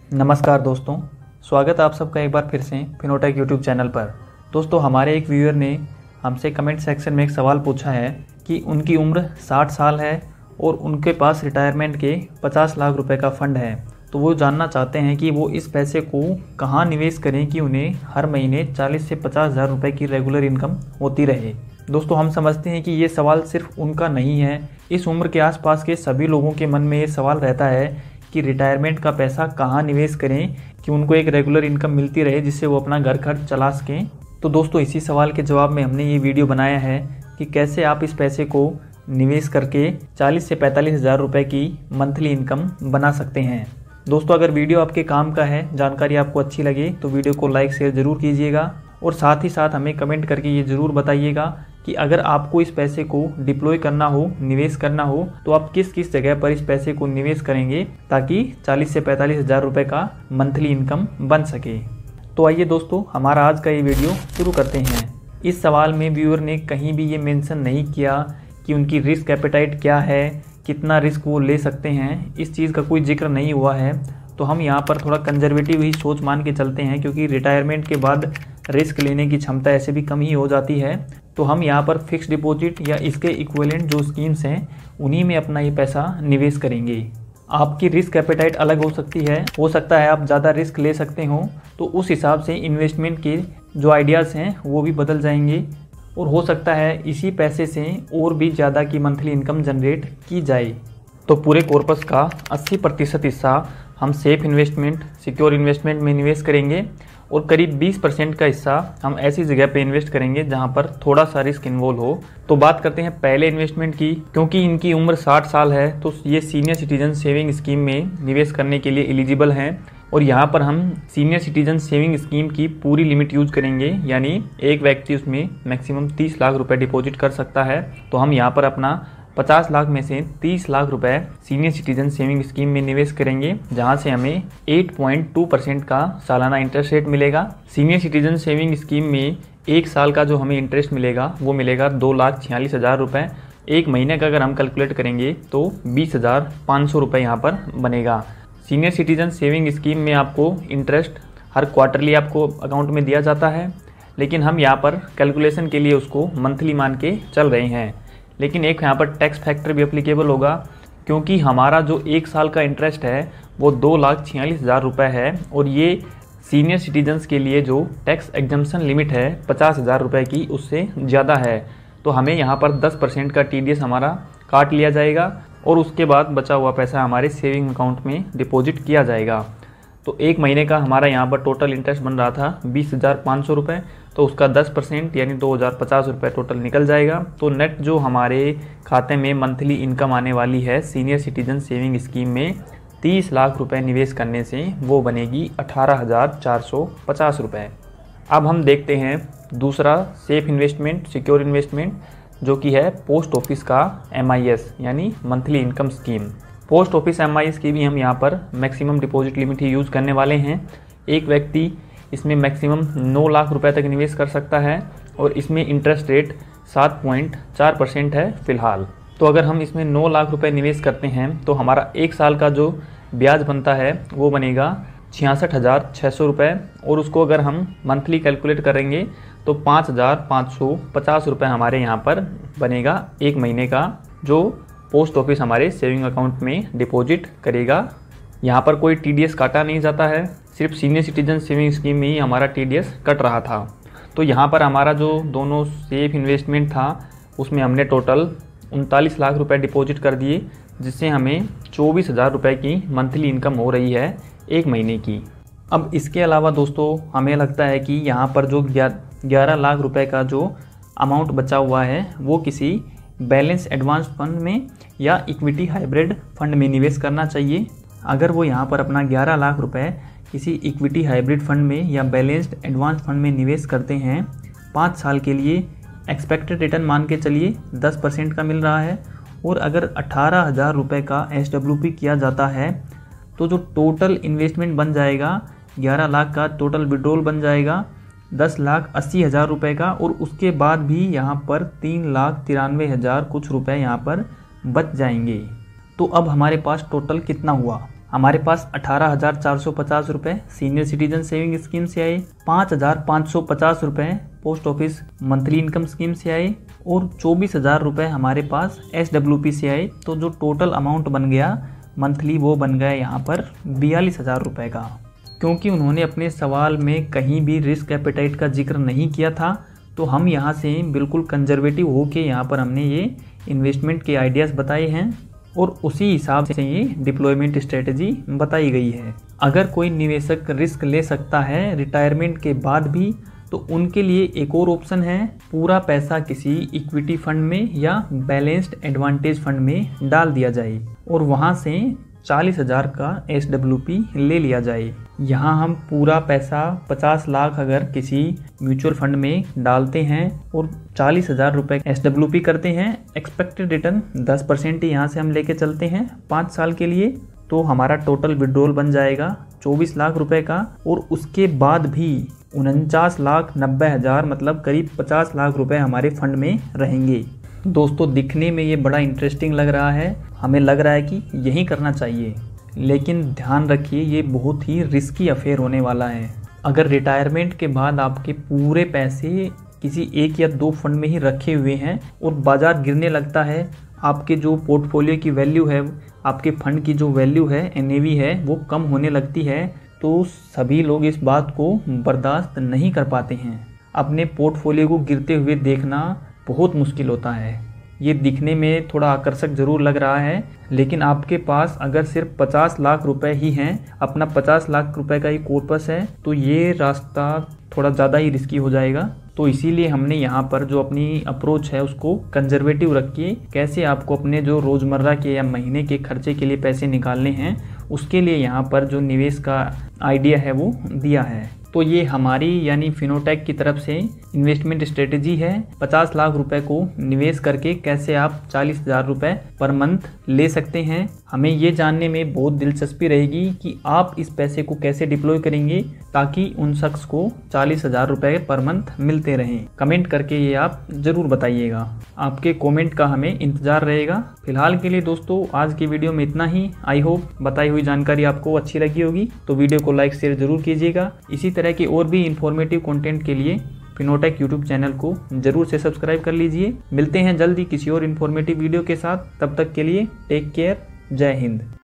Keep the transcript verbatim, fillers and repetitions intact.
नमस्कार दोस्तों, स्वागत है आप सबका एक बार फिर से फिनोटेक यूट्यूब चैनल पर। दोस्तों, हमारे एक व्यूअर ने हमसे कमेंट सेक्शन में एक सवाल पूछा है कि उनकी उम्र साठ साल है और उनके पास रिटायरमेंट के पचास लाख रुपए का फ़ंड है। तो वो जानना चाहते हैं कि वो इस पैसे को कहाँ निवेश करें कि उन्हें हर महीने चालीस से पचास हज़ार रुपये की रेगुलर इनकम होती रहे। दोस्तों, हम समझते हैं कि ये सवाल सिर्फ उनका नहीं है, इस उम्र के आसपास के सभी लोगों के मन में ये सवाल रहता है कि रिटायरमेंट का पैसा कहाँ निवेश करें कि उनको एक रेगुलर इनकम मिलती रहे जिससे वो अपना घर खर्च चला सकें। तो दोस्तों, इसी सवाल के जवाब में हमने ये वीडियो बनाया है कि कैसे आप इस पैसे को निवेश करके चालीस से पैंतालीस हज़ार रुपये की मंथली इनकम बना सकते हैं। दोस्तों, अगर वीडियो आपके काम का है, जानकारी आपको अच्छी लगे तो वीडियो को लाइक शेयर ज़रूर कीजिएगा और साथ ही साथ हमें कमेंट करके ये ज़रूर बताइएगा कि अगर आपको इस पैसे को डिप्लॉय करना हो, निवेश करना हो, तो आप किस किस जगह पर इस पैसे को निवेश करेंगे ताकि चालीस से पैंतालीस हज़ार रुपये का मंथली इनकम बन सके। तो आइए दोस्तों, हमारा आज का ये वीडियो शुरू करते हैं। इस सवाल में व्यूअर ने कहीं भी ये मेंशन नहीं किया कि उनकी रिस्क एपेटाइट क्या है, कितना रिस्क वो ले सकते हैं, इस चीज़ का कोई जिक्र नहीं हुआ है। तो हम यहाँ पर थोड़ा कंजर्वेटिव ही सोच मान के चलते हैं, क्योंकि रिटायरमेंट के बाद रिस्क लेने की क्षमता ऐसे भी कम ही हो जाती है। तो हम यहाँ पर फिक्स डिपॉजिट या इसके इक्विवेलेंट जो स्कीम्स हैं उन्हीं में अपना ये पैसा निवेश करेंगे। आपकी रिस्क एपेटाइट अलग हो सकती है, हो सकता है आप ज़्यादा रिस्क ले सकते हो, तो उस हिसाब से इन्वेस्टमेंट के जो आइडियाज़ हैं वो भी बदल जाएंगे और हो सकता है इसी पैसे से और भी ज़्यादा की मंथली इनकम जनरेट की जाए। तो पूरे कॉर्पस का अस्सी प्रतिशत हिस्सा हम सेफ इन्वेस्टमेंट, सिक्योर इन्वेस्टमेंट में निवेश करेंगे और करीब बीस परसेंट का हिस्सा हम ऐसी जगह पे इन्वेस्ट करेंगे जहां पर थोड़ा सा रिस्क इन्वॉल्व हो। तो बात करते हैं पहले इन्वेस्टमेंट की। क्योंकि इनकी उम्र साठ साल है तो ये सीनियर सिटीजन सेविंग स्कीम में निवेश करने के लिए एलिजिबल हैं और यहाँ पर हम सीनियर सिटीजन सेविंग स्कीम की पूरी लिमिट यूज करेंगे, यानी एक व्यक्ति उसमें मैक्सिमम तीस लाख रुपए डिपॉजिट कर सकता है। तो हम यहाँ पर अपना पचास लाख में से तीस लाख रुपए सीनियर सिटीजन सेविंग स्कीम में निवेश करेंगे, जहां से हमें आठ पॉइंट दो परसेंट का सालाना इंटरेस्ट रेट मिलेगा। सीनियर सिटीजन सेविंग स्कीम में एक साल का जो हमें इंटरेस्ट मिलेगा वो मिलेगा दो लाख छियालीस हज़ार रुपये। एक महीने का अगर हम कैलकुलेट करेंगे तो बीस हज़ार पाँच सौ रुपये यहाँ पर बनेगा। सीनियर सिटीजन सेविंग स्कीम में आपको इंटरेस्ट हर क्वार्टरली आपको अकाउंट में दिया जाता है, लेकिन हम यहाँ पर कैलकुलेशन के लिए उसको मंथली मान के चल रहे हैं। लेकिन एक यहाँ पर टैक्स फैक्टर भी एप्लीकेबल होगा, क्योंकि हमारा जो एक साल का इंटरेस्ट है वो दो लाख छियालीस हज़ार रुपये है और ये सीनियर सिटीजन्स के लिए जो टैक्स एग्जम्पशन लिमिट है पचास हज़ार रुपये की, उससे ज़्यादा है। तो हमें यहाँ पर दस परसेंट का टी डी एस हमारा काट लिया जाएगा और उसके बाद बचा हुआ पैसा हमारे सेविंग अकाउंट में डिपॉजिट किया जाएगा। तो एक महीने का हमारा यहाँ पर टोटल इंटरेस्ट बन रहा था बीस हज़ार पाँच सौ रुपये, तो उसका दस परसेंट यानी दो हज़ार पचास रुपये टोटल निकल जाएगा। तो नेट जो हमारे खाते में मंथली इनकम आने वाली है सीनियर सिटीजन सेविंग स्कीम में तीस लाख रुपए निवेश करने से वो बनेगी अठारह हज़ार चार सौ पचास रुपये। अब हम देखते हैं दूसरा सेफ इन्वेस्टमेंट, सिक्योर इन्वेस्टमेंट, जो कि है पोस्ट ऑफिस का एम आई एस यानी monthly income scheme. Post office M I S की भी हम यहाँ पर मैक्सिमम डिपॉजिट लिमिट ही यूज़ करने वाले हैं। एक व्यक्ति इसमें मैक्सिमम नौ लाख रुपए तक निवेश कर सकता है और इसमें इंटरेस्ट रेट सात पॉइंट चार परसेंट है फ़िलहाल। तो अगर हम इसमें नौ लाख रुपए निवेश करते हैं तो हमारा एक साल का जो ब्याज बनता है वो बनेगा छियासठ हज़ार छः सौ रुपये और उसको अगर हम मंथली कैलकुलेट करेंगे तो पाँच हज़ार पाँच सौ पचास रुपये हमारे यहाँ पर बनेगा एक महीने का, जो पोस्ट ऑफिस हमारे सेविंग अकाउंट में डिपॉजिट करेगा। यहाँ पर कोई टी डी एस काटा नहीं जाता है, सिर्फ सीनियर सिटीजन सेविंग स्कीम में ही हमारा टी डी एस कट रहा था। तो यहाँ पर हमारा जो दोनों सेफ इन्वेस्टमेंट था उसमें हमने टोटल उनतालीस लाख रुपए डिपॉजिट कर दिए, जिससे हमें चौबीस हज़ार रुपये की मंथली इनकम हो रही है एक महीने की। अब इसके अलावा दोस्तों हमें लगता है कि यहाँ पर जो ग्यारह लाख रुपए का जो अमाउंट बचा हुआ है वो किसी बैलेंस एडवांस फंड में या इक्विटी हाइब्रिड फंड में निवेश करना चाहिए। अगर वो यहाँ पर अपना ग्यारह लाख रुपए किसी इक्विटी हाइब्रिड फंड में या बैलेंस्ड एडवांस फंड में निवेश करते हैं, पाँच साल के लिए एक्सपेक्टेड रिटर्न मान के चलिए दस परसेंट का मिल रहा है और अगर अठारह हज़ार रुपये का एस डब्ल्यू पी किया जाता है तो जो टोटल इन्वेस्टमेंट बन जाएगा ग्यारह लाख का टोटल विड्रॉल बन जाएगा दस लाख अस्सी हज़ार रुपये का और उसके बाद भी यहाँ पर तीन लाख तिरानवे हज़ार कुछ रुपए यहाँ पर बच जाएंगे। तो अब हमारे पास टोटल कितना हुआ, हमारे पास अठारह हज़ार चार सौ पचास रुपये सीनियर सिटीजन सेविंग स्कीम से आए, पाँच हज़ार पाँच सौ पचास रुपये post office monthly income scheme से आए और चौबीस हज़ार रुपये हमारे पास एस डब्ल्यू पी से आए। तो जो टोटल अमाउंट बन गया मंथली वो बन गया यहाँ पर बयालीस हज़ार रुपये का। क्योंकि उन्होंने अपने सवाल में कहीं भी रिस्क एपेटाइट का जिक्र नहीं किया था, तो हम यहाँ से बिल्कुल कंजर्वेटिव हो के यहाँ पर हमने ये इन्वेस्टमेंट के आइडियाज़ बताए हैं और उसी हिसाब से ये डिप्लॉयमेंट स्ट्रेटजी बताई गई है। अगर कोई निवेशक रिस्क ले सकता है रिटायरमेंट के बाद भी, तो उनके लिए एक और ऑप्शन है, पूरा पैसा किसी इक्विटी फंड में या बैलेंस्ड एडवांटेज फंड में डाल दिया जाए और वहाँ से चालीस हज़ार का एस डब्ल्यू पी ले लिया जाए। यहाँ हम पूरा पैसा पचास लाख अगर किसी म्यूचुअल फंड में डालते हैं और चालीस हज़ार रुपये एस डब्ल्यू पी करते हैं, एक्सपेक्टेड रिटर्न दस परसेंट यहाँ से हम लेके चलते हैं पाँच साल के लिए, तो हमारा टोटल विड्रॉल बन जाएगा चौबीस लाख रुपए का। और उसके बाद भी उनचास लाख नब्बे हज़ार मतलब करीब पचास लाख रुपए हमारे फंड में रहेंगे। दोस्तों दिखने में ये बड़ा इंटरेस्टिंग लग रहा है, हमें लग रहा है कि यही करना चाहिए, लेकिन ध्यान रखिए ये बहुत ही रिस्की अफेयर होने वाला है। अगर रिटायरमेंट के बाद आपके पूरे पैसे किसी एक या दो फंड में ही रखे हुए हैं और बाज़ार गिरने लगता है, आपके जो पोर्टफोलियो की वैल्यू है, आपके फंड की जो वैल्यू है, एन ए वी है, वो कम होने लगती है, तो सभी लोग इस बात को बर्दाश्त नहीं कर पाते हैं। अपने पोर्टफोलियो को गिरते हुए देखना बहुत मुश्किल होता है। ये दिखने में थोड़ा आकर्षक ज़रूर लग रहा है, लेकिन आपके पास अगर सिर्फ पचास लाख रुपए ही हैं, अपना पचास लाख रुपए का ही कॉर्पस है, तो ये रास्ता थोड़ा ज़्यादा ही रिस्की हो जाएगा। तो इसीलिए हमने यहाँ पर जो अपनी अप्रोच है उसको कंजर्वेटिव रखिए। कैसे आपको अपने जो रोज़मर्रा के या महीने के खर्चे के लिए पैसे निकालने हैं, उसके लिए यहाँ पर जो निवेश का आइडिया है वो दिया है। तो ये हमारी यानी फिनोटेक की तरफ से इन्वेस्टमेंट स्ट्रेटजी है। पचास लाख रुपए को निवेश करके कैसे आप चालीस हज़ार रुपये पर मंथ ले सकते हैं। हमें ये जानने में बहुत दिलचस्पी रहेगी कि आप इस पैसे को कैसे डिप्लॉय करेंगे ताकि उन शख्स को चालीस हज़ार रुपये पर मंथ मिलते रहें। कमेंट करके ये आप ज़रूर बताइएगा, आपके कमेंट का हमें इंतज़ार रहेगा। फिलहाल के लिए दोस्तों आज की वीडियो में इतना ही। आई होप बताई हुई जानकारी आपको अच्छी लगी होगी, तो वीडियो को लाइक शेयर ज़रूर कीजिएगा। इसी तरह के और भी इंफॉर्मेटिव कंटेंट के लिए फिनोटेक यूट्यूब चैनल को जरूर से सब्सक्राइब कर लीजिए। मिलते हैं जल्दी किसी और इन्फॉर्मेटिव वीडियो के साथ, तब तक के लिए टेक केयर, जय हिंद।